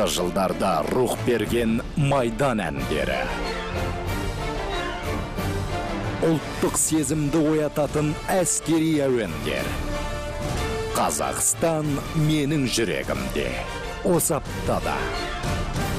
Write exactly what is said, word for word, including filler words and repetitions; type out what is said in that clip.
жылдарда рух берген майдан әндері. Ұлттық сезімді оятатын әскери әуендер. Қазақстан менің жүрегімде. Осы аптада